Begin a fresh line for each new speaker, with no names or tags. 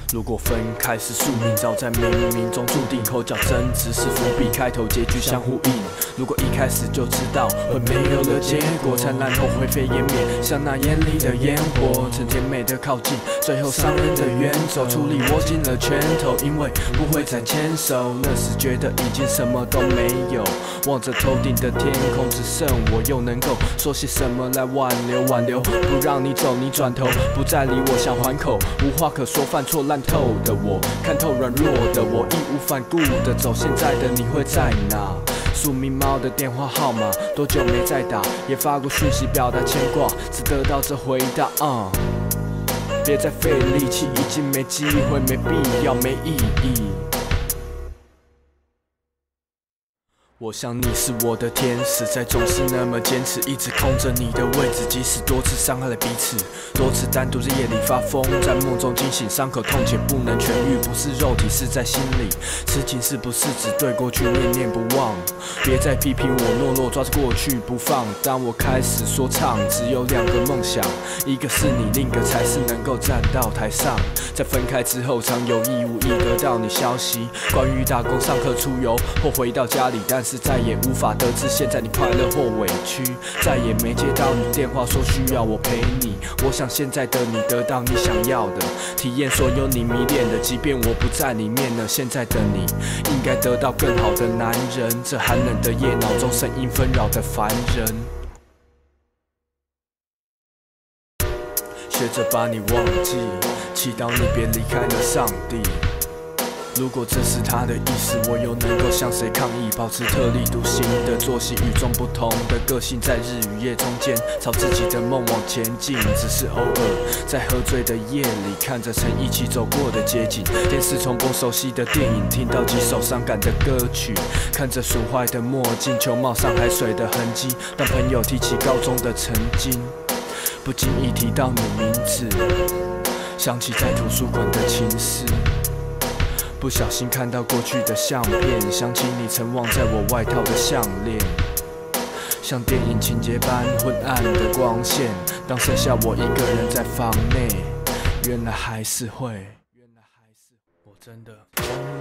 如果分开是宿命，早在冥冥中注定，口角争执是伏笔，开头结局相呼应。如果一开始就知道会没有了结果，灿烂后灰飞烟灭，像那眼里的烟火，趁甜美的靠近，最后伤人的远走，处理握紧了拳头，因为不会再牵手。那时觉得已经什么都没有，望着头顶的天空，只剩我，又能够说些什么来挽留？挽留不让你走，你转头不再理我，想还口，无话可说，犯错烂透的我，看透软弱的我，义无反顾的走。现在的你会在哪？宿命猫的电话号码，多久没再打？也发过讯息表达牵挂，只得到这回答。别再费力气，已经没机会，没必要，没意义。我想你是我的天使，才总是那么坚持，一直空着你的位置，即使多次伤害了彼此，多次单独在夜里发疯，在梦中惊醒，伤口痛且不能痊愈，不是肉体，是在心里。痴情是不是只对过去念念不忘？别再批评我懦弱，抓着过去不放。当我开始说唱，只有两个梦想，一个是你，另一个才是能够站到台上。在分开之后，常有意无意得到你消息，关于打工、上课、出游或回到家里，但是再也无法得知现在你快乐或委屈，再也没接到你电话说需要我陪你。我想现在的你得到你想要的，体验所有你迷恋的，即便我不在里面了，现在的你应该得到更好的男人。这寒冷的夜，脑中声音纷扰的烦人，学着把你忘记，祈祷你别离开了上帝。如果这是他的意思，我又能够向谁抗议？保持特立独行的作息，与众不同的个性，在日与夜中间朝自己的梦往前进。只是偶尔在喝醉的夜里，看着曾一起走过的街景，电视重播熟悉的电影，听到几首伤感的歌曲，看着损坏的墨镜，球帽上海水的痕迹。当朋友提起高中的曾经，不经意提到你名字，想起在图书馆的情诗。不小心看到过去的相片，想起你曾忘在我外套的项链，像电影情节般昏暗的光线。当剩下我一个人在房内，原来还是会，我真的。